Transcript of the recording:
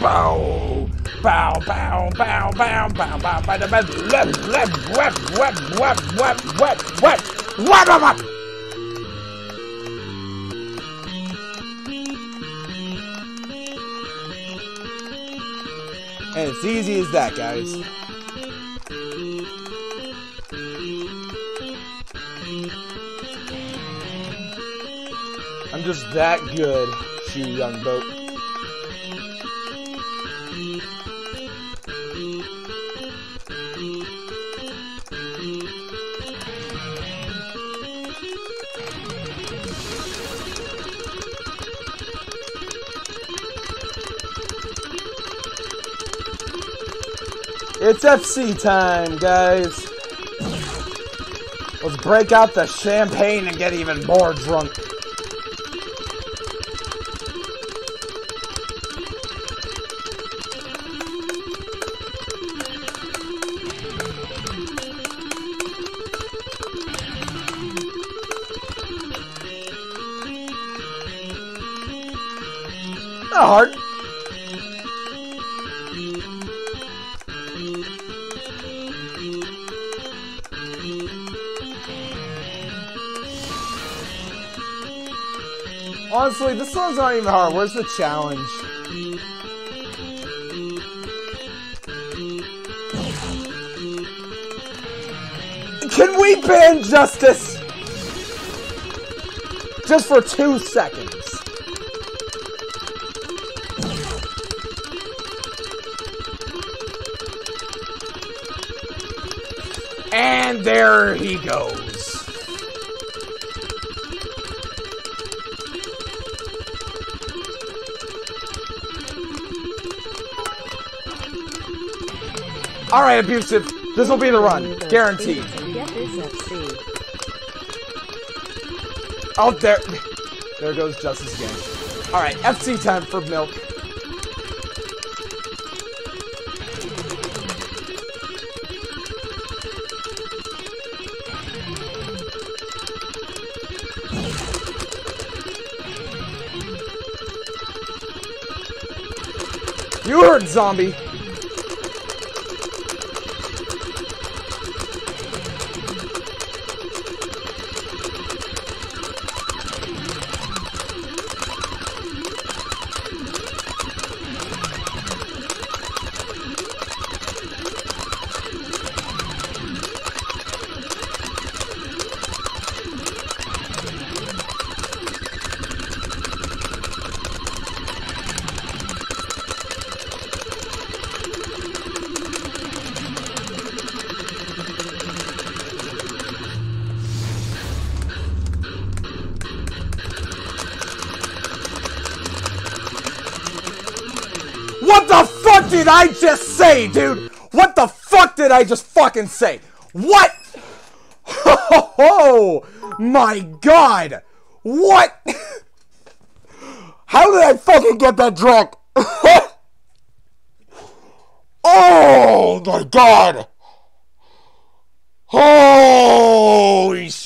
Bow. Bow, bow, bow, bow, bow, bow, bow, bow, bow. And it's easy as that, guys. I'm just that good, Shu Young Boat. It's FC time, guys. Let's break out the champagne and get even more drunk. Not hard. Honestly, this song's not even hard. Where's the challenge? Can we ban Justice? Just for 2 seconds. And there he goes. Alright, Abusive. This will be the run. Guaranteed. Oh, there. There goes Justice again. Alright, FC time for Milk. You heard, zombie. What the fuck did I just say, dude? What the fuck did I just fucking say? What? Oh my god! What? How did I fucking get that drunk? Oh my god! Holy shit!